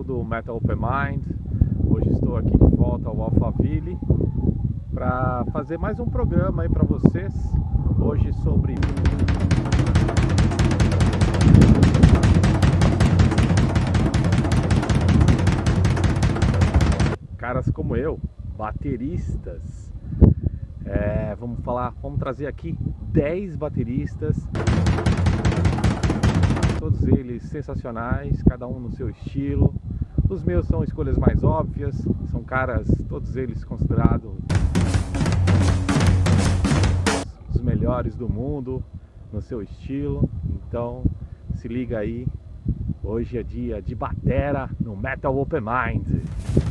novo do Metal Open Mind. Hoje estou aqui de volta ao Alphaville para fazer mais um programa aí para vocês. Hoje sobre caras como eu, bateristas. Vamos trazer aqui 10 bateristas, todos eles sensacionais, cada um no seu estilo. Os meus são escolhas mais óbvias, são caras, todos eles considerados os melhores do mundo no seu estilo. Então se liga aí, hoje é dia de batera no Metal Open Mind.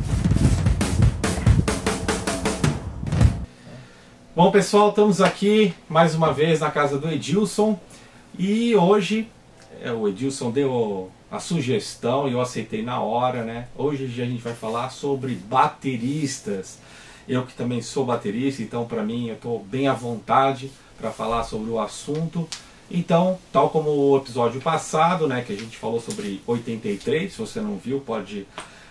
Bom pessoal, estamos aqui mais uma vez na casa do Edilson e hoje o Edilson deu a sugestão e eu aceitei na hora, né? Hoje a gente vai falar sobre bateristas. Eu que também sou baterista, então para mim eu estou bem à vontade para falar sobre o assunto. Então, tal como o episódio passado, né, que a gente falou sobre 83, se você não viu, pode...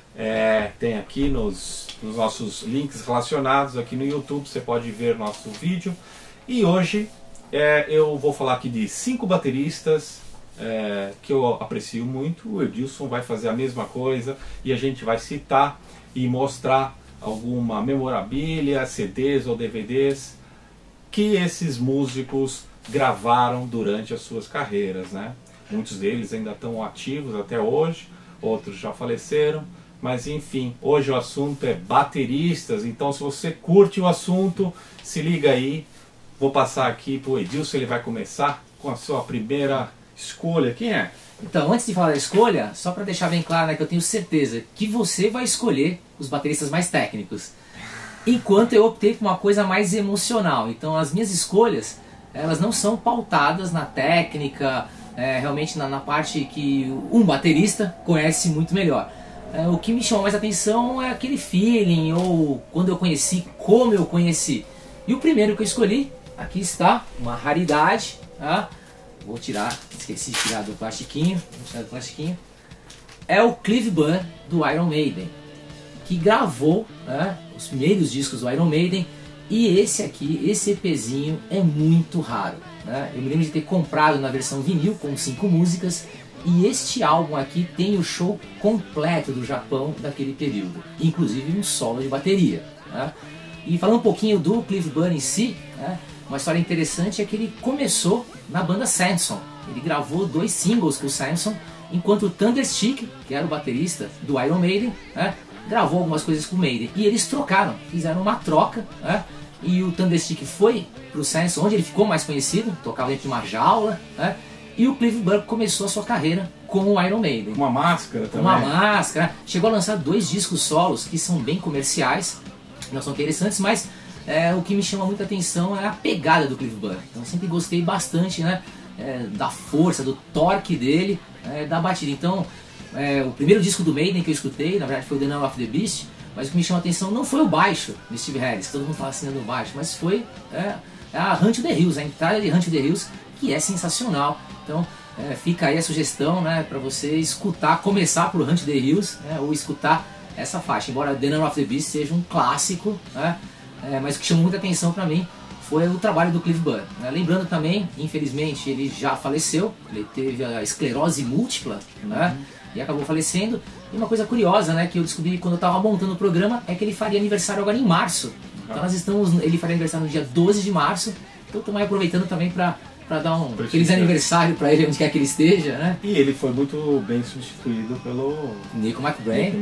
tem aqui nos nossos links relacionados aqui no YouTube, você pode ver nosso vídeo. E hoje eu vou falar aqui de 5 bateristas que eu aprecio muito. O Edilson vai fazer a mesma coisa e a gente vai citar e mostrar alguma memorabilia, CDs ou DVDs que esses músicos gravaram durante as suas carreiras, né? Muitos deles ainda estão ativos até hoje, outros já faleceram. Mas enfim, hoje o assunto é bateristas, então se você curte o assunto, se liga aí. Vou passar aqui para o Edilson, ele vai começar com a sua primeira escolha. Quem é? Então, antes de falar da escolha, só para deixar bem claro, né, que eu tenho certeza que você vai escolher os bateristas mais técnicos, enquanto eu optei por uma coisa mais emocional. Então as minhas escolhas, elas não são pautadas na técnica, realmente na parte que um baterista conhece muito melhor. O que me chama mais atenção é aquele feeling, ou quando eu conheci, como eu conheci. E o primeiro que eu escolhi, aqui está, uma raridade, tá? Vou tirar, esqueci de tirar do plastiquinho, vou tirar do plastiquinho. É o Clive Burr do Iron Maiden, que gravou, né, os primeiros discos do Iron Maiden. E esse aqui, esse EPzinho é muito raro, né? Eu me lembro de ter comprado na versão vinil com 5 músicas. E este álbum aqui tem o show completo do Japão daquele período, inclusive um solo de bateria, né? E falando um pouquinho do Clive Burr em si, né, uma história interessante é que ele começou na banda Samson. Ele gravou 2 singles com o Samson, enquanto o Thunderstick, que era o baterista do Iron Maiden, né, gravou algumas coisas com o Maiden. E eles trocaram, fizeram uma troca, né, e o Thunderstick foi para o Samson, onde ele ficou mais conhecido, tocava dentro de uma jaula, né? E o Clive Burr começou a sua carreira com o Iron Maiden. Uma máscara também. Uma máscara. Chegou a lançar 2 discos solos que são bem comerciais, não são interessantes, mas o que me chama muita atenção é a pegada do Clive Burr. Então eu sempre gostei bastante, né, da força, do torque dele, da batida. Então o primeiro disco do Maiden que eu escutei, na verdade foi o The Number of the Beast, mas o que me chama a atenção não foi o baixo de Steve Harris, que todo mundo fala assim no baixo, mas foi a Hunt to the Hills, a entrada de Hunt to the Hills, que é sensacional. Então fica aí a sugestão, né, para você escutar, começar por Hunt the Hills, né, ou escutar essa faixa. Embora The Number of the Beast seja um clássico, né, mas o que chamou muita atenção para mim foi o trabalho do Clive Burr, né. Lembrando também, infelizmente, ele já faleceu, ele teve a esclerose múltipla, né, e acabou falecendo. E uma coisa curiosa, né, que eu descobri quando eu estava montando o programa é que ele faria aniversário agora em março. Então ele faria aniversário no dia 12 de março, então estamos aproveitando também para dar um feliz aniversário para ele, onde quer que ele esteja, né? E ele foi muito bem substituído pelo Nico McBrain.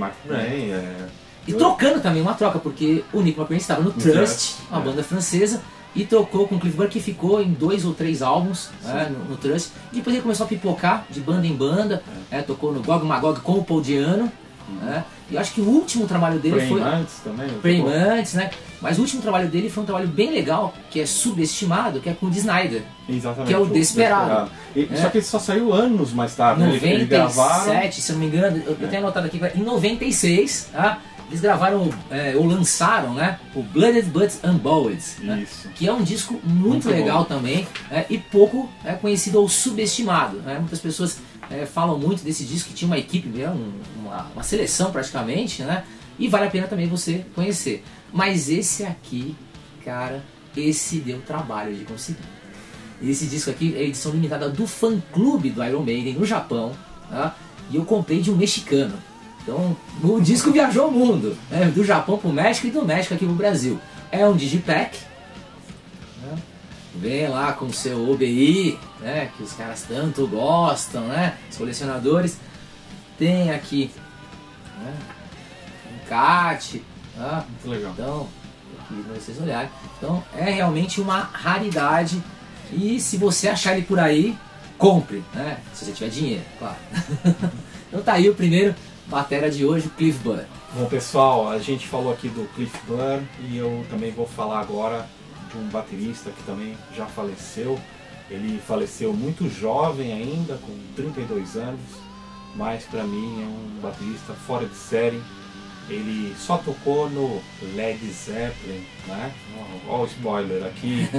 E trocando também, uma troca, porque o Nico McBrain estava no Trust, uma banda francesa, e tocou com o Clive Burr, que ficou em 2 ou 3 álbuns, no Trust. E depois ele começou a pipocar de banda em banda, tocou no Gog Magog com o Paul Di'Anno. E eu acho que o último trabalho dele foi... Praying Mantis, né? Mas o último trabalho dele foi um trabalho bem legal, que é subestimado, que é com o Dee Snider. Exatamente, que é o Desperado. Só que ele só saiu anos mais tarde. 97, gravaram... se eu não me engano, eu tenho anotado aqui, em 96, eles gravaram, ou lançaram, né, o Blooded But Unbowed, né, que é um disco muito legal também, e pouco conhecido ou subestimado, né? Muitas pessoas falam muito desse disco, que tinha uma equipe, uma seleção praticamente, né? E vale a pena também você conhecer. Mas esse aqui, cara, esse deu trabalho de conseguir. Esse disco aqui é a edição limitada do fã-clube do Iron Maiden no Japão, tá? E eu comprei de um mexicano. Então o disco viajou o mundo, né? Do Japão pro México e do México aqui pro Brasil. É um digipack, né? Vem lá com o seu OBI, né? Que os caras tanto gostam, né? Os colecionadores. Tem aqui, né? Um CAT, tá? Muito legal. Então, aqui pra vocês olharem. Então é realmente uma raridade. E se você achar ele por aí, compre, né? Se você tiver dinheiro, claro. Então tá aí o primeiro batera de hoje, o Cliff Burr. Bom pessoal, a gente falou aqui do Cliff Burr e eu também vou falar agora de um baterista que também já faleceu. Ele faleceu muito jovem ainda, com 32 anos, mas para mim é um baterista fora de série. Ele só tocou no Led Zeppelin, né? Olha o spoiler aqui.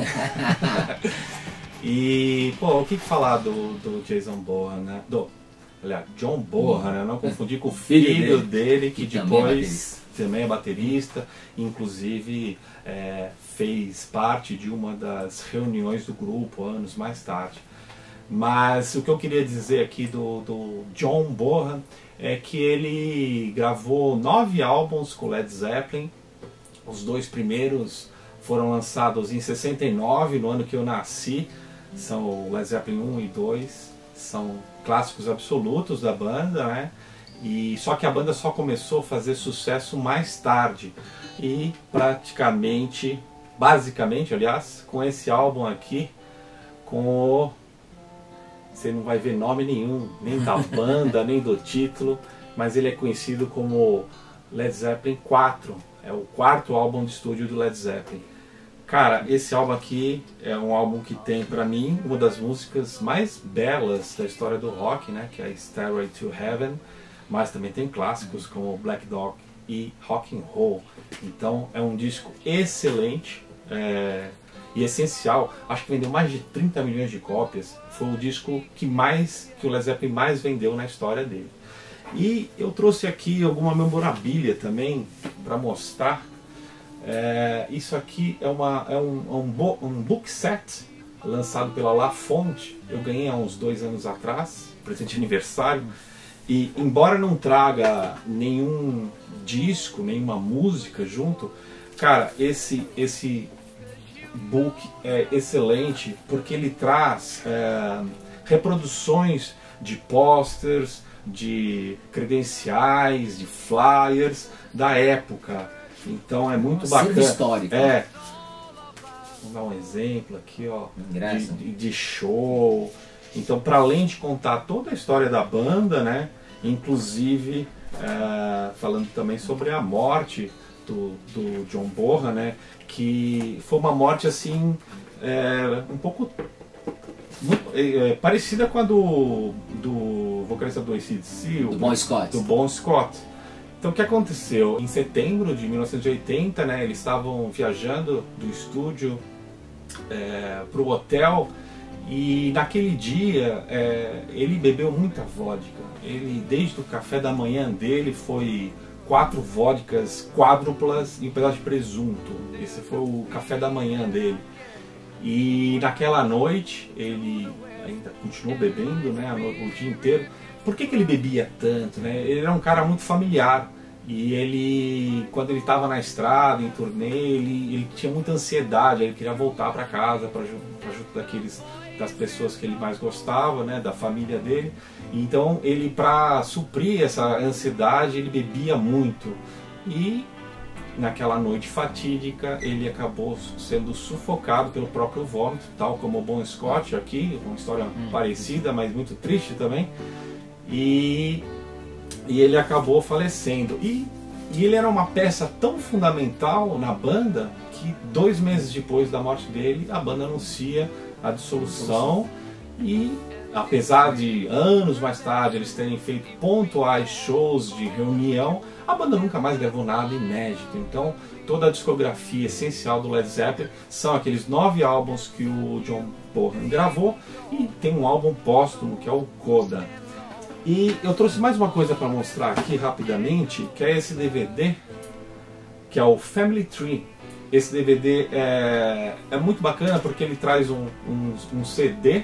E, pô, o que falar do Jason Bonham, né? Olha, John Bonham, né? Não confundir com o filho dele, que depois também é baterista, inclusive fez parte de uma das reuniões do grupo anos mais tarde. Mas o que eu queria dizer aqui do John Bonham é que ele gravou 9 álbuns com Led Zeppelin. Os 2 primeiros foram lançados em 69, no ano que eu nasci. São o Led Zeppelin 1 e 2, são clássicos absolutos da banda, né? E só que a banda só começou a fazer sucesso mais tarde. E basicamente, aliás, com esse álbum aqui, você não vai ver nome nenhum, nem da banda, nem do título, mas ele é conhecido como Led Zeppelin 4, é o 4º álbum de estúdio do Led Zeppelin. Cara, esse álbum aqui é um álbum que tem, pra mim, uma das músicas mais belas da história do rock, né, que é Stairway to Heaven, mas também tem clássicos como Black Dog e Rock and Roll. Então é um disco excelente e essencial. Acho que vendeu mais de 30 milhões de cópias. Foi o disco que o Led Zeppelin mais vendeu na história dele. E eu trouxe aqui alguma memorabilia também para mostrar. Isso aqui é um book set lançado pela La Fonte. Eu ganhei há uns 2 anos atrás, presente de aniversário. E embora não traga nenhum disco, nenhuma música junto, cara, esse book é excelente porque ele traz reproduções de posters, de credenciais, de flyers da época. Então é muito bacana. Histórico. Vou dar um exemplo aqui, ó, Ingresso. de show. Então, para além de contar toda a história da banda, né, inclusive falando também sobre a morte do John Bonham, né, que foi uma morte assim um pouco parecida com a do vocalista do AC/DC, do Bon Scott. Do Bon Scott. Então o que aconteceu? Em setembro de 1980, né, eles estavam viajando do estúdio para o hotel e naquele dia ele bebeu muita vodka. Ele, desde o café da manhã dele, foi 4 vodkas quádruplas e um pedaço de presunto. Esse foi o café da manhã dele. E naquela noite ele ainda continuou bebendo, né, o dia inteiro. Por que ele bebia tanto, né? Ele era um cara muito familiar e ele, quando ele estava na estrada, em turnê, ele tinha muita ansiedade, ele queria voltar para casa, para junto das pessoas que ele mais gostava, né, da família dele. Então ele, para suprir essa ansiedade, ele bebia muito e naquela noite fatídica ele acabou sendo sufocado pelo próprio vômito, tal como o Bon Scott aqui, uma história parecida, mas muito triste também. E ele acabou falecendo. E ele era uma peça tão fundamental na banda que 2 meses depois da morte dele, a banda anuncia a dissolução. E apesar de anos mais tarde eles terem feito pontuais shows de reunião, a banda nunca mais gravou nada inédito. Então toda a discografia essencial do Led Zeppelin são aqueles 9 álbuns que o John Bonham gravou, e tem um álbum póstumo que é o Coda. E eu trouxe mais uma coisa para mostrar aqui rapidamente, que é esse DVD, que é o Family Tree. Esse DVD é muito bacana porque ele traz um CD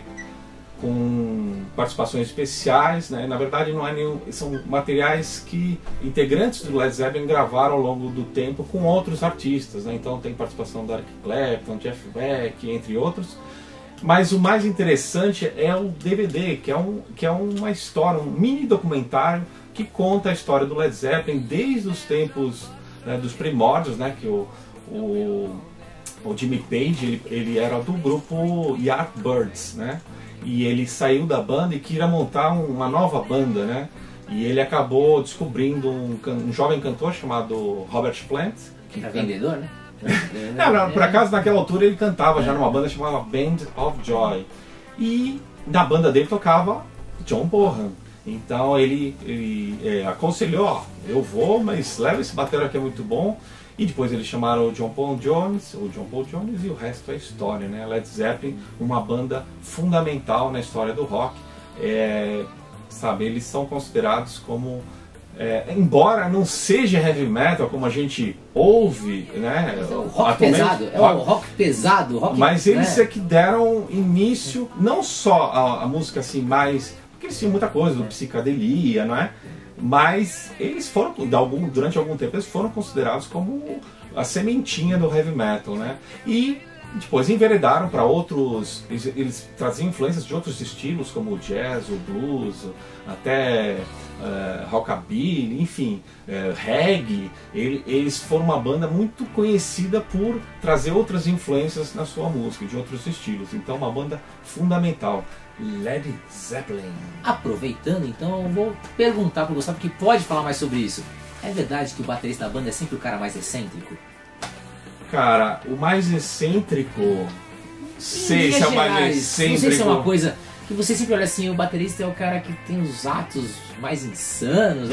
com participações especiais, né? Na verdade não é nenhum, são materiais que integrantes do Led Zeppelin gravaram ao longo do tempo com outros artistas, né? Então tem participação da Eric Clapton, Jeff Beck, entre outros. Mas o mais interessante é o DVD, que é uma história, um mini documentário que conta a história do Led Zeppelin desde os tempos, né, dos primórdios, né? Que o Jimmy Page ele era do grupo Yardbirds, né? E ele saiu da banda e queria montar uma nova banda, né? E ele acabou descobrindo um jovem cantor chamado Robert Plant. Que era vendedor, né? Não, por acaso naquela altura ele cantava já numa banda chamada Band of Joy. E na banda dele tocava John Bonham. Então ele aconselhou, ó, eu vou, mas leva esse batera que é muito bom. E depois eles chamaram o John Paul Jones, e o resto é história, né? Led Zeppelin, uma banda fundamental na história do rock. Sabe, eles são considerados como, embora não seja heavy metal como a gente ouve, né? Mas é o rock pesado, é o rock pesado, rock, mas eles é que deram início, não só a música assim mais, porque eles tinham muita coisa do psicadelia, não é? Mas eles foram, durante algum tempo, eles foram considerados como a sementinha do heavy metal, né? E depois enveredaram para outros, eles traziam influências de outros estilos, como o jazz, o blues, até rockabilly, enfim, reggae. Eles foram uma banda muito conhecida por trazer outras influências na sua música, de outros estilos. Então, uma banda fundamental. Led Zeppelin. Aproveitando, então, eu vou perguntar para o Gustavo que pode falar mais sobre isso. É verdade que o baterista da banda é sempre o cara mais excêntrico? Cara, o mais excêntrico... Não sei se é uma coisa que você sempre olha assim, o baterista é o cara que tem os atos mais insanos.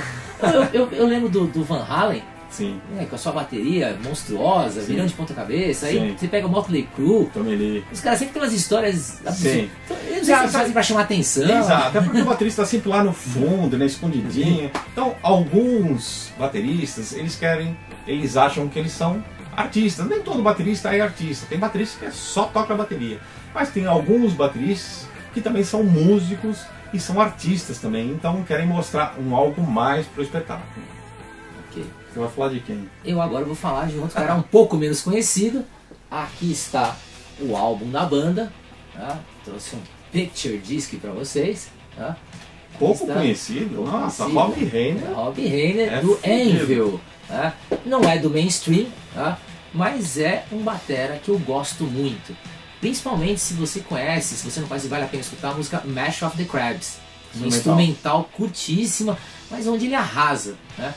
Eu lembro do Van Halen. Sim. Com a sua bateria monstruosa, Sim. virando de ponta cabeça. Sim. Aí você pega o Motley Crue. Os caras sempre têm umas histórias absurdas. Então, eles não sei se eles fazem pra chamar atenção. Exato, até porque o baterista está sempre lá no fundo, né, escondidinho. Então, alguns bateristas, eles acham que eles são artistas. Nem todo baterista é artista. Tem baterista que só toca a bateria. Mas tem alguns bateristas que também são músicos e são artistas também. Então, querem mostrar algo mais pro espetáculo. Você vai falar de quem? Eu agora vou falar de um outro cara um pouco menos conhecido. Aqui está o álbum da banda. Tá? Trouxe um picture disc para vocês. Tá? Pouco conhecido? Nossa, Robbie Reiner. Robbie Reiner do Anvil. Tá? Não é do mainstream, tá? Mas é um batera que eu gosto muito. Principalmente se você conhece, se você não conhece, vale a pena escutar a música Mash of the Crabs. Uma instrumental curtíssima, mas onde ele arrasa, né?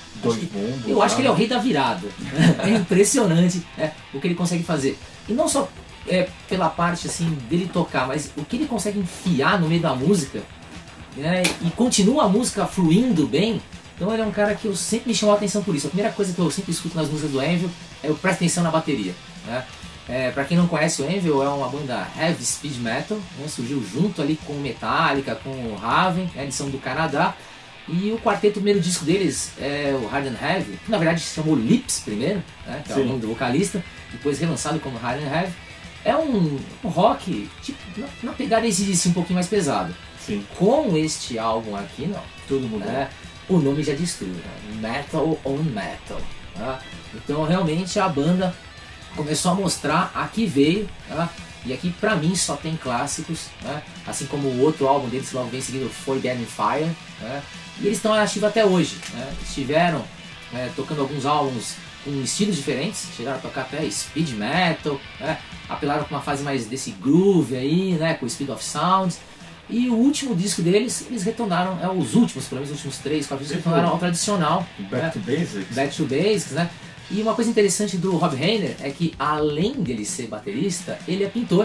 Eu acho que ele é o rei da virada. É impressionante, né, o que ele consegue fazer. E não só pela parte assim dele tocar, mas o que ele consegue enfiar no meio da música, né, e continua a música fluindo bem. Então ele é um cara que eu sempre me chamou a atenção por isso. A primeira coisa que eu sempre escuto nas músicas do Anvil é eu presto atenção na bateria, né? Pra quem não conhece, o Anvil é uma banda heavy speed metal, né? Surgiu junto ali com o Metallica, com o Raven, né? Eles são do Canadá. E o quarteto, o primeiro disco deles é o Hard and Heavy, que na verdade se chamou Lips primeiro, né? Que é o nome do vocalista, depois relançado como Hard and Heavy. É um rock, tipo, na pegada esse um pouquinho mais pesado. Sim. Com este álbum aqui, não. Tudo mudou. O nome já diz tudo, né? Metal on Metal. Tá? Então realmente a banda começou a mostrar a que veio, tá? E aqui pra mim só tem clássicos, né? Assim como o outro álbum deles logo vem seguindo, Forbidden Fire, né? E eles estão ativos até hoje, né? Estiveram tocando alguns álbuns com estilos diferentes, chegaram a tocar até speed metal, né? Apelaram para uma fase mais desse groove aí, né? Com Speed of Sound. E o último disco deles, eles retornaram, os últimos, pelo menos os últimos 3, 4 discos, retornaram ao tradicional. Back to Basics. Back to Basics, né? E uma coisa interessante do Rob Reiner é que, além dele ser baterista, ele é pintor.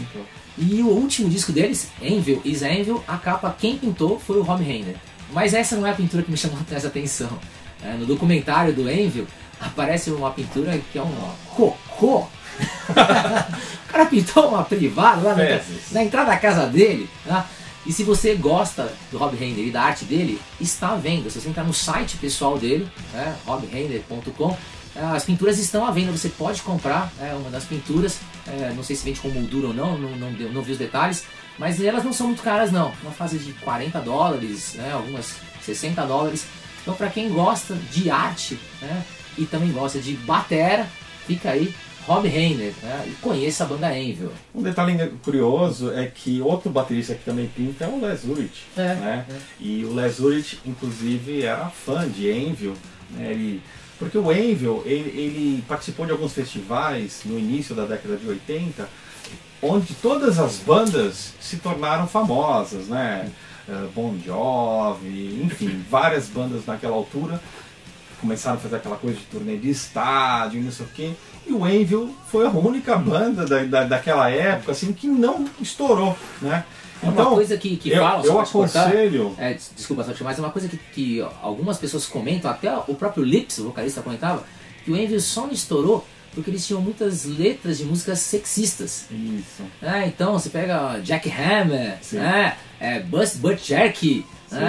E o último disco deles, Anvil is Anvil, a capa quem pintou foi o Rob Reiner. Mas essa não é a pintura que me chamou essa atenção. No documentário do Anvil, aparece uma pintura que é um cocô. O cara pintou uma privada lá na entrada da casa dele. Tá? E se você gosta do Rob Reiner e da arte dele, está à venda. Se você entrar no site pessoal dele, robreiner.com, as pinturas estão à venda, você pode comprar uma das pinturas, não sei se vende com moldura ou não vi os detalhes, mas elas não são muito caras não, uma fase de $40, algumas $60. Então para quem gosta de arte e também gosta de batera, fica aí Rob Reiner, e conheça a banda Anvil. Um detalhe curioso é que outro baterista que também pinta é o Les Ulrich, né? E o Les Ulrich, inclusive, era fã de Anvil, né? Porque o Anvil, ele participou de alguns festivais no início da década de 80, onde todas as bandas se tornaram famosas, né? Bon Jovi, enfim, várias bandas naquela altura começaram a fazer aquela coisa de turnê de estádio, não sei o quê. E o Anvil foi a única banda daquela época assim, que não estourou, né? Então, uma coisa que falam, eu aconselho... desculpa, só mas é uma coisa que algumas pessoas comentam, até o próprio Lips, o vocalista, comentava, que o Anvil só não estourou porque eles tinham muitas letras de músicas sexistas. Isso. Então você pega Jack Hammer, Bust Butt Jerky,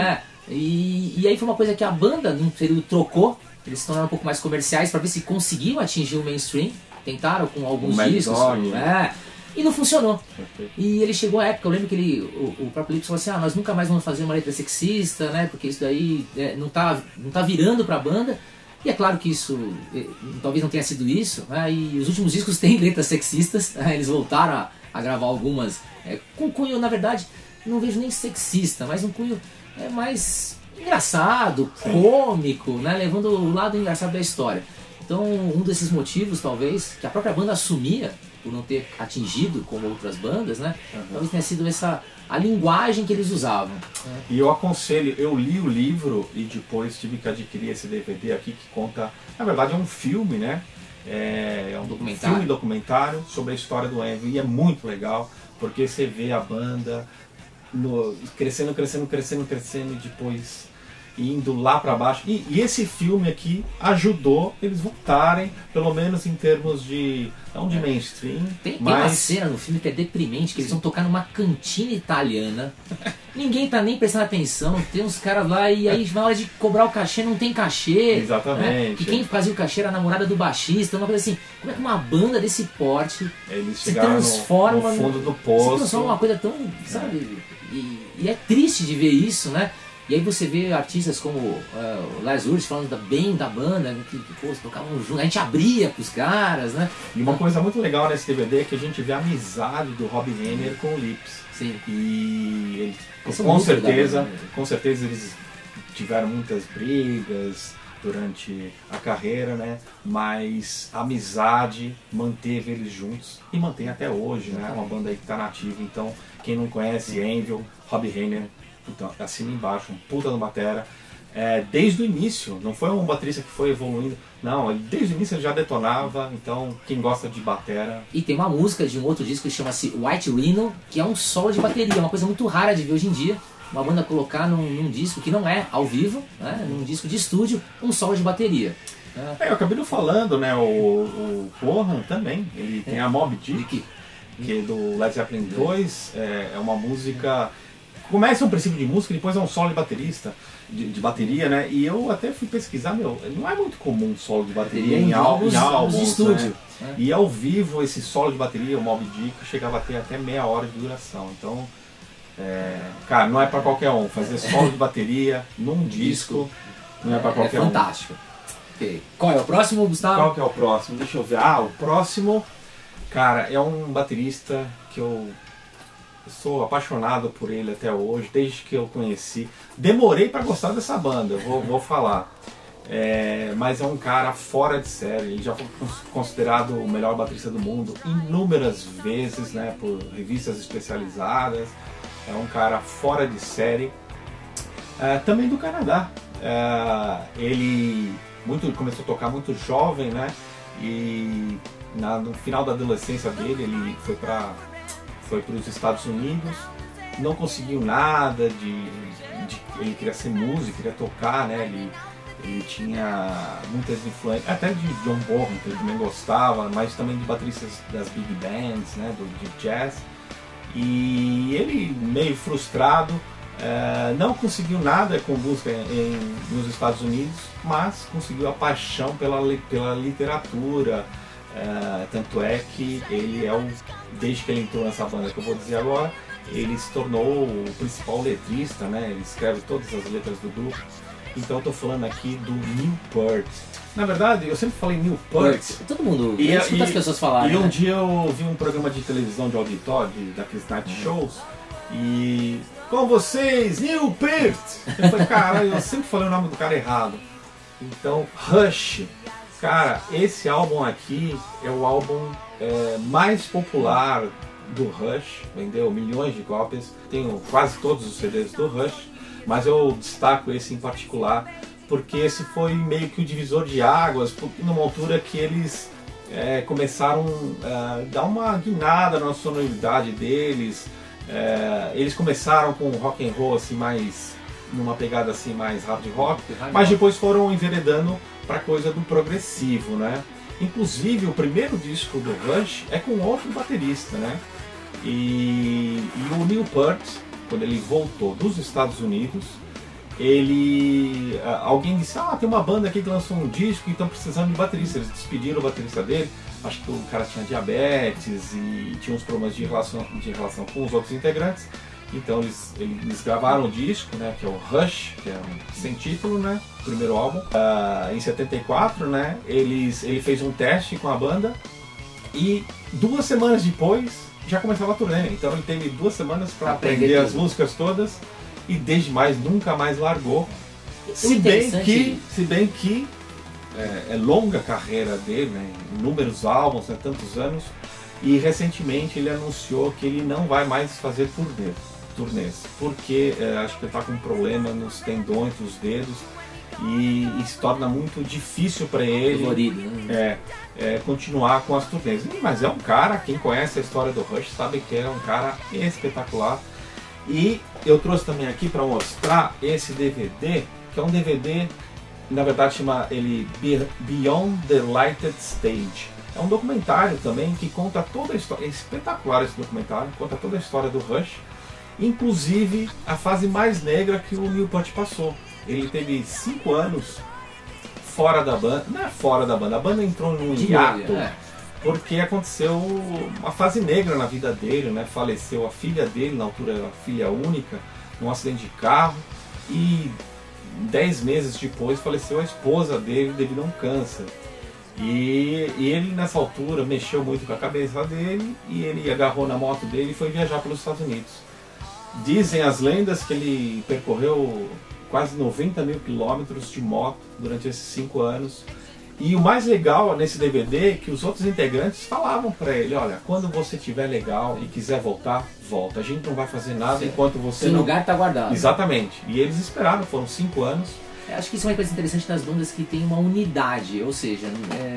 e aí foi uma coisa que a banda num período trocou, eles se tornaram um pouco mais comerciais para ver se conseguiam atingir o mainstream, tentaram com alguns discos, e não funcionou. E ele chegou à época, eu lembro que o próprio Lips falou assim, nós nunca mais vamos fazer uma letra sexista, né, porque isso daí não tá virando pra banda. E é claro que isso, talvez não tenha sido isso, e os últimos discos têm letras sexistas, eles voltaram a gravar algumas com cunho, na verdade, não vejo nem sexista, mas um cunho mais engraçado, cômico, né, levando o lado engraçado da história. Então, um desses motivos, talvez, que a própria banda assumia, por não ter atingido como outras bandas, né? Talvez tenha sido a linguagem que eles usavam. E eu aconselho, eu li o livro e depois tive que adquirir esse DVD aqui que conta, na verdade é um filme, né? É um filme documentário sobre a história do Anvil e é muito legal, porque você vê a banda crescendo e depois indo lá para baixo. E esse filme aqui ajudou eles voltarem, pelo menos em termos de, não de mainstream. Tem uma cena no filme que é deprimente, que eles vão tocar numa cantina italiana, ninguém tá nem prestando atenção, tem uns caras lá e aí na hora de cobrar o cachê não tem cachê. Exatamente. E quem fazia o cachê era a namorada do baixista, uma coisa assim. Como é que uma banda desse porte eles se transforma no fundo do poço, se transforma uma coisa tão, sabe, e é triste de ver isso, né? E aí você vê artistas como o Les Ulrich falando bem da banda, que tocavam junto, a gente abria pros caras, né? E uma coisa muito legal nesse DVD é que a gente vê a amizade do Rob Reiner com o Lips. Sim. E eles, com certeza eles tiveram muitas brigas durante a carreira, né? Mas a amizade manteve eles juntos e mantém até hoje, né? Uma banda aí que tá nativa. Então, quem não conhece Anvil, Rob Reiner, então, assina embaixo, um puta no batera. Desde o início, não foi um baterista que foi evoluindo, não, desde o início ele já detonava, então quem gosta de batera... E tem uma música de um outro disco que chama-se White Rhino, que é um solo de bateria, uma coisa muito rara de ver hoje em dia, uma banda colocar num disco que não é ao vivo, né, num disco de estúdio, um solo de bateria. Eu acabei não falando, né, o Bonham também, ele tem a Moby Dick, que é do Led Zeppelin 2, é uma música... Começa um princípio de música, depois é um solo de baterista, de bateria, né? E eu até fui pesquisar, não é muito comum solo de bateria em álbuns de estúdio. Né? E ao vivo, esse solo de bateria, o Moby Dick, chegava a ter até meia hora de duração. Então, cara, não é pra qualquer um. Fazer solo de bateria num disco não é pra qualquer um. É fantástico. Okay. Qual é o próximo, Gustavo? Qual que é o próximo? Deixa eu ver. O próximo, cara, é um baterista que eu sou apaixonado por ele até hoje, desde que eu conheci. Demorei para gostar dessa banda, vou falar. Mas é um cara fora de série. Ele já foi considerado o melhor baterista do mundo inúmeras vezes, né, por revistas especializadas. É um cara fora de série. Também do Canadá. Ele começou a tocar muito jovem, né? E no final da adolescência dele, ele foi para os Estados Unidos, não conseguiu nada ele queria ser músico, queria tocar, né? Ele tinha muitas influências, até de John Bonham, que ele também gostava, mas também de bateristas das big bands, né? De jazz. E ele, meio frustrado, não conseguiu nada com música nos Estados Unidos, mas conseguiu a paixão pela literatura. Tanto é que ele desde que ele entrou nessa banda que eu vou dizer agora, ele se tornou o principal letrista, né? Ele escreve todas as letras do grupo. Então eu tô falando aqui do Neil Peart. Na verdade, eu sempre falei Neil Peart. Todo mundo, escuta as pessoas falarem. E um dia eu vi um programa de televisão de auditório, daqueles night shows, e com vocês, Neil Peart! Eu falei, cara, eu sempre falei o nome do cara errado. Então, Rush. Cara, esse álbum aqui é o álbum mais popular do Rush, vendeu milhões de cópias, tenho quase todos os CDs do Rush, mas eu destaco esse em particular porque esse foi meio que o divisor de águas, numa altura que eles começaram a dar uma guinada na sonoridade deles. Eles começaram com rock and roll assim, numa pegada assim mais hard rock, mas depois foram enveredando para coisa do progressivo, né? Inclusive o primeiro disco do Rush é com outro baterista, né? E o Neil Peart, quando ele voltou dos Estados Unidos, alguém disse, tem uma banda aqui que lançou um disco e estão precisando de baterista. Eles despediram o baterista dele, acho que o cara tinha diabetes e tinha uns problemas de relação com os outros integrantes. Então eles gravaram o disco, né, que é o Rush, que é sem título, né, o primeiro álbum. Em 74, né, ele fez um teste com a banda e 2 semanas depois já começava a turnê. Então ele teve 2 semanas para aprender as músicas todas e desde mais nunca mais largou. Se bem que é longa a carreira dele, né, inúmeros álbuns, né, tantos anos, e recentemente ele anunciou que ele não vai mais fazer turnês, porque acho que ele está com um problema nos tendões dos dedos e se torna muito difícil para ele continuar com as turnês. Mas é um cara, quem conhece a história do Rush sabe que é um cara espetacular. E eu trouxe também aqui para mostrar esse DVD, que é um DVD, na verdade chama ele Beyond the Lighted Stage. É um documentário também que conta toda a história, é espetacular esse documentário, conta toda a história do Rush, inclusive a fase mais negra que o Neil Peart passou. Ele teve 5 anos fora da banda, não é fora da banda, a banda entrou num hiato, porque aconteceu uma fase negra na vida dele, né? Faleceu a filha dele, na altura era filha única, num acidente de carro, e 10 meses depois faleceu a esposa dele devido a um câncer. E ele nessa altura mexeu muito com a cabeça dele e ele agarrou na moto dele e foi viajar pelos Estados Unidos. Dizem as lendas que ele percorreu quase 90 mil quilômetros de moto durante esses 5 anos. E o mais legal nesse DVD é que os outros integrantes falavam para ele, olha, quando você estiver legal e quiser voltar, volta. A gente não vai fazer nada enquanto você não... O lugar está guardado. Exatamente. E eles esperaram, foram 5 anos. Acho que isso é uma coisa interessante das bandas que tem uma unidade, ou seja,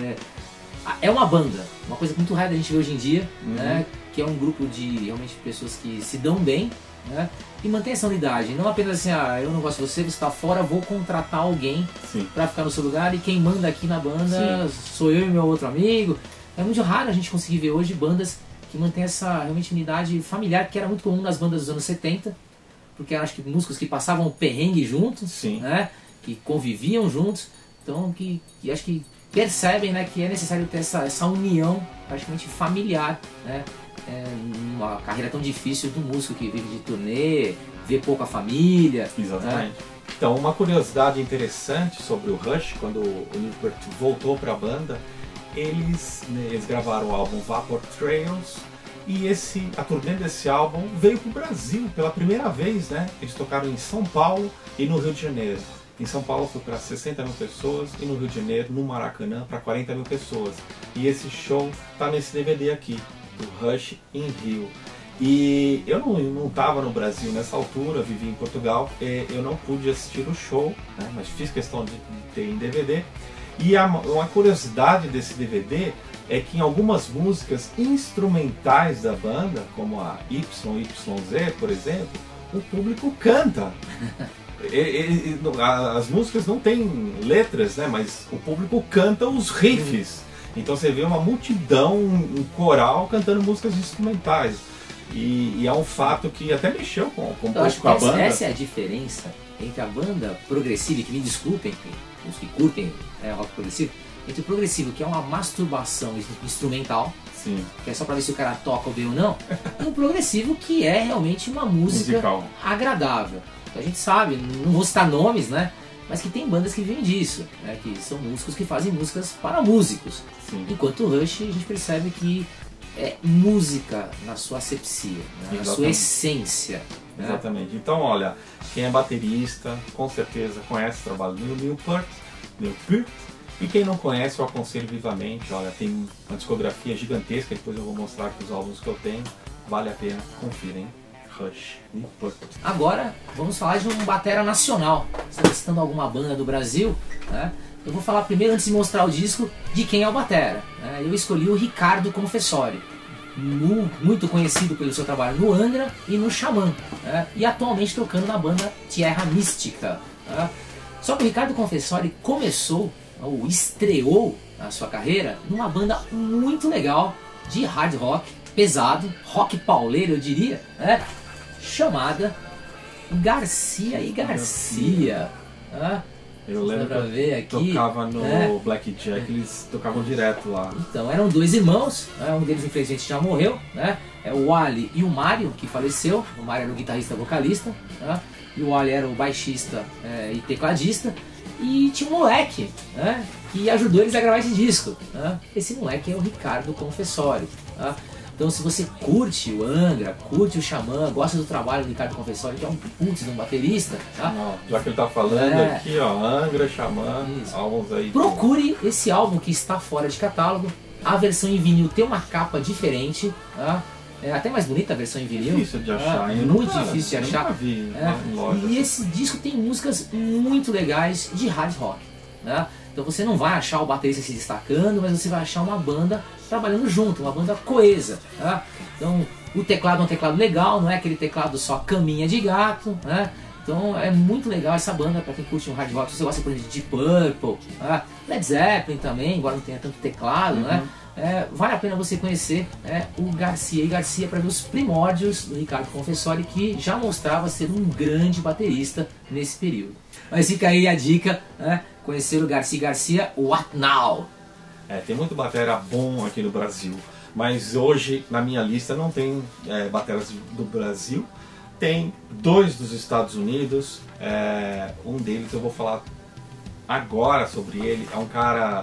é uma banda, uma coisa muito rara da gente ver hoje em dia, né, que é um grupo de realmente pessoas que se dão bem, né, e mantém essa unidade, não apenas assim, eu não gosto de você, você está fora, vou contratar alguém para ficar no seu lugar e quem manda aqui na banda sou eu e meu outro amigo. É muito raro a gente conseguir ver hoje bandas que mantêm essa realmente unidade familiar, que era muito comum nas bandas dos anos 70, porque acho que músicos que passavam perrengue juntos, né, que conviviam juntos, então que acho que percebem, né, que é necessário ter essa união praticamente familiar, né, uma carreira tão difícil do músico que vive de turnê, vê pouca família. Exatamente. Né? Então, uma curiosidade interessante sobre o Rush, quando o Neil Peart voltou para a banda, eles gravaram o álbum Vapor Trails e a turnê desse álbum veio para o Brasil pela primeira vez, né? Eles tocaram em São Paulo e no Rio de Janeiro. Em São Paulo foi para 60 mil pessoas e no Rio de Janeiro, no Maracanã, para 40 mil pessoas. E esse show está nesse DVD aqui, do Rush in Rio. E eu não estava no Brasil nessa altura, vivi em Portugal, eu não pude assistir o show, né, mas fiz questão de ter em DVD. E uma curiosidade desse DVD é que em algumas músicas instrumentais da banda, como a YYZ, por exemplo, o público canta. As músicas não têm letras, né, mas o público canta os riffs. Então você vê uma multidão, um coral cantando músicas instrumentais. E é um fato que até mexeu com um Eu acho pouco com a que banda. essa é a diferença entre a banda progressiva, que me desculpem, os que curtem rock progressivo, entre o progressivo, que é uma masturbação instrumental, Sim. que é só pra ver se o cara toca ou bem ou não, e o progressivo, que é realmente uma música Musical. agradável. A gente sabe, não vou citar nomes, né? Mas que tem bandas que vivem disso, né? Que são músicos que fazem músicas para músicos. Sim. Enquanto o Rush, a gente percebe que é música na sua asepsia, né? Na sua essência. Né? Exatamente. Então, olha, quem é baterista, com certeza conhece o trabalho do Newport. E quem não conhece, eu aconselho vivamente. Olha, tem uma discografia gigantesca, depois eu vou mostrar aqui os álbuns que eu tenho. Vale a pena, confira, hein? Rush, Newport. Agora, vamos falar de um batera nacional. Você está citando alguma banda do Brasil, né? Eu vou falar primeiro, antes de mostrar o disco, de quem é o batera. Né? Eu escolhi o Ricardo Confessori, muito conhecido pelo seu trabalho no Angra e no Xamã, né? E atualmente tocando na banda Tierra Mística. Né? Só que o Ricardo Confessori começou, ou estreou a sua carreira, numa banda muito legal de hard rock, pesado, rock pauleiro eu diria, né? Chamada Garcia e Garcia. Né? Eu lembro pra ver que aqui, tocava no né? Blackjack, eles tocavam direto lá. Então, eram dois irmãos, né? Um deles infelizmente já morreu, né? É o Wally e o Mário, que faleceu. O Mário era o guitarrista vocalista, né? E o Wally era o baixista e tecladista. E tinha um moleque, né? Que ajudou eles a gravar esse disco, né? Esse moleque é o Ricardo Confessori, né? Então, se você curte o Angra, curte o Xamã, gosta do trabalho do Ricardo Confessori, que é um putz de um baterista, tá? Já que ele tá falando aqui, ó, Angra, Xamã, álbuns aí. Procure esse álbum que está fora de catálogo. A versão em vinil tem uma capa diferente, tá? É até mais bonita a versão em vinil. Difícil de achar, hein? Muito difícil de achar. Nunca vi em loja. E esse disco tem músicas muito legais de hard rock, né? Então você não vai achar o baterista se destacando, mas você vai achar uma banda trabalhando junto, uma banda coesa. Né? Então o teclado é um teclado legal, não é aquele teclado só caminha de gato. Né? Então é muito legal essa banda para quem curte um hard rock. Se você gosta, por exemplo, de Deep Purple, né? Led Zeppelin também, embora não tenha tanto teclado, né? Vale a pena você conhecer o Garcia e Garcia para ver os primórdios do Ricardo Confessori, que já mostrava ser um grande baterista nesse período. Mas fica aí a dica, né? Conhecer o Garcia e Garcia, What Now? Tem muito batera bom aqui no Brasil, mas hoje na minha lista não tem bateras do Brasil. Tem dois dos Estados Unidos, um deles eu vou falar agora sobre ele. É um cara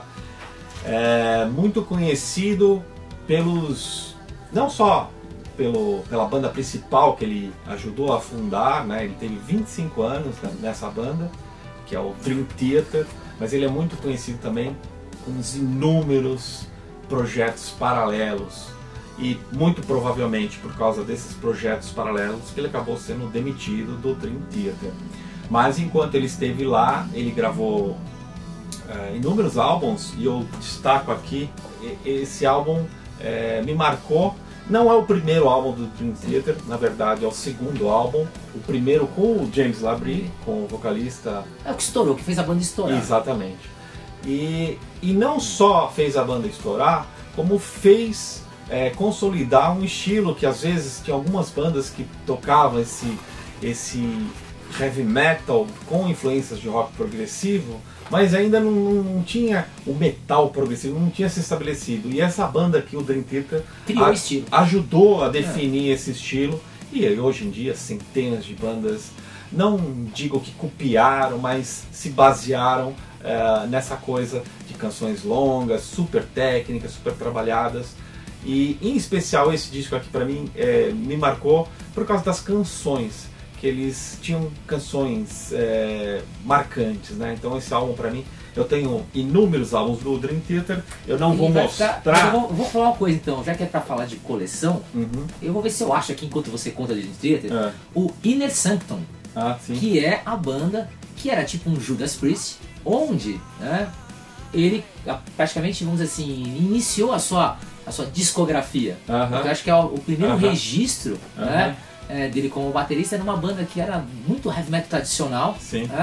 muito conhecido pelos, não só pela banda principal que ele ajudou a fundar, né? Ele teve 25 anos nessa banda, que é o Dream Theater, mas ele é muito conhecido também com os inúmeros projetos paralelos, e muito provavelmente por causa desses projetos paralelos que ele acabou sendo demitido do Dream Theater. Mas enquanto ele esteve lá, ele gravou inúmeros álbuns, e eu destaco aqui, esse álbum me marcou. Não é o primeiro álbum do Dream Theater, na verdade é o segundo álbum. O primeiro com o James Labrie, com o vocalista. É o que estourou, que fez a banda estourar. Exatamente. E não só fez a banda estourar, como fez consolidar um estilo que às vezes tinha algumas bandas que tocavam esse heavy metal com influências de rock progressivo, mas ainda não tinha o metal progressivo, não tinha se estabelecido. E essa banda aqui, o Dream Theater, criou o estilo, ajudou a definir esse estilo. E hoje em dia, centenas de bandas, não digo que copiaram, mas se basearam nessa coisa de canções longas, super técnicas, super trabalhadas. E em especial esse disco aqui para mim me marcou por causa das canções, que eles tinham canções marcantes, né? Então esse álbum para mim, eu tenho inúmeros álbuns do Dream Theater, eu não vou mostrar. Eu vou falar uma coisa então, já que é para falar de coleção, eu vou ver se eu acho aqui, enquanto você conta de Dream Theater, o Inner Sanctum, que é a banda que era tipo um Judas Priest, onde ele praticamente, vamos dizer assim, iniciou a sua discografia. Eu acho que é o primeiro registro, dele como baterista numa banda que era muito heavy metal tradicional,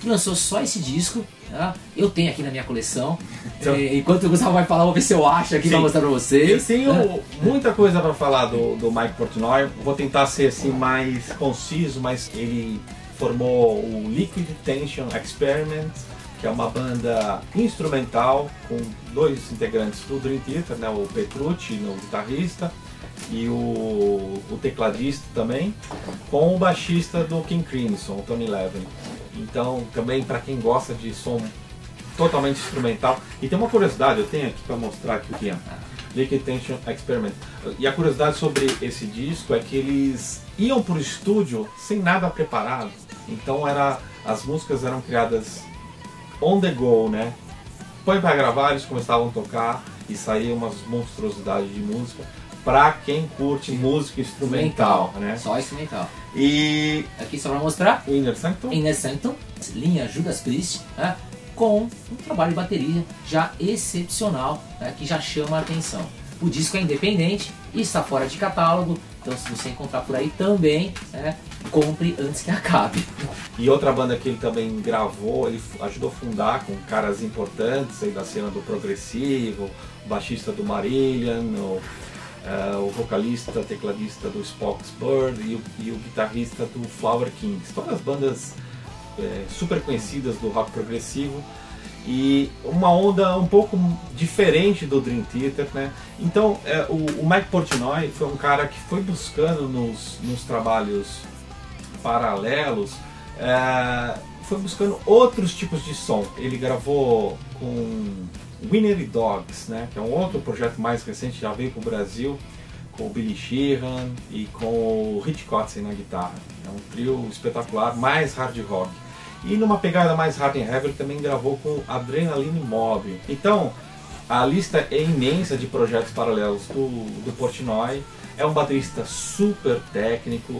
que lançou só esse disco. Tá? Eu tenho aqui na minha coleção. Então, enquanto o Gustavo vai falar, vou ver se eu acho aqui para mostrar para vocês. Eu tenho muita coisa para falar do Mike Portnoy. Vou tentar ser assim mais conciso, mas ele formou o Liquid Tension Experiment, que é uma banda instrumental com 2 integrantes do Dream Theater, né? O Petrucci, o guitarrista, e o tecladista também, com o baixista do King Crimson, o Tony Levin. Então, também para quem gosta de som totalmente instrumental. E tem uma curiosidade, eu tenho aqui para mostrar aqui o que é Liquid Tension Experiment. E a curiosidade sobre esse disco é que eles iam para o estúdio sem nada preparado. Então as músicas eram criadas on the go, né? Põe para gravar, eles começavam a tocar e saíam umas monstruosidades de música para quem curte música instrumental, né? Só instrumental. E aqui só para mostrar, Inner Sanctum, linha Judas Priest, né? Com um trabalho de bateria já excepcional, né? Que já chama a atenção. O disco é independente e está fora de catálogo, então se você encontrar por aí também, né? Compre antes que acabe. E outra banda que ele também gravou, ele ajudou a fundar com caras importantes aí da cena do progressivo, o baixista do Marillion, o vocalista, tecladista do Spock's Bird e o guitarrista do Flower Kings. Todas as bandas super conhecidas do rock progressivo e uma onda um pouco diferente do Dream Theater, né? Então o Mike Portnoy foi um cara que foi buscando nos trabalhos paralelos, foi buscando outros tipos de som. Ele gravou com Winery Dogs, né, que é um outro projeto mais recente, já veio para o Brasil, com o Billy Sheehan e com o Rich Kotzen na guitarra. É um trio espetacular, mais hard rock. E numa pegada mais hard and heavy, ele também gravou com Adrenaline Mob. Então, a lista é imensa de projetos paralelos do Portnoy. É um baterista super técnico,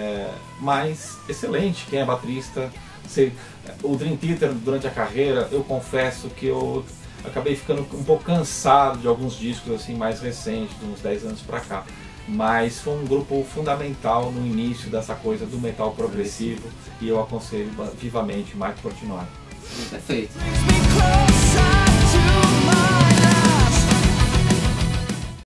mas excelente. Quem é baterista, o Dream Theater durante a carreira, eu confesso que eu acabei ficando um pouco cansado de alguns discos assim mais recentes, de uns 10 anos pra cá. Mas foi um grupo fundamental no início dessa coisa do metal progressivo e eu aconselho vivamente Mike Portnoy. Perfeito.